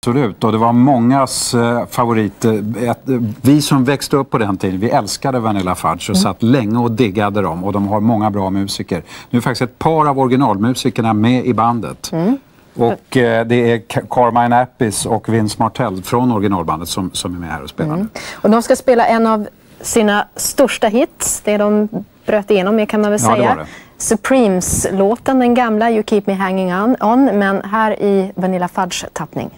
Absolut, och det var mångas favoriter. Vi som växte upp på den tiden, vi älskade Vanilla Fudge och satt länge och diggade dem. Och de har många bra musiker. Nu är faktiskt ett par av originalmusikerna med i bandet. Och det är Carmine Appice och Vince Martell från originalbandet som är med här och spelar. Och de ska spela en av sina största hits, det de bröt igenom med kan man väl säga. Det var det. Supremes-låten, den gamla You Keep Me Hanging On, men här i Vanilla Fudge-tappning.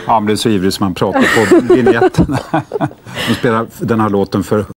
Ja, men det är så ivrig som man pratar på vignetten. De spelar den här låten för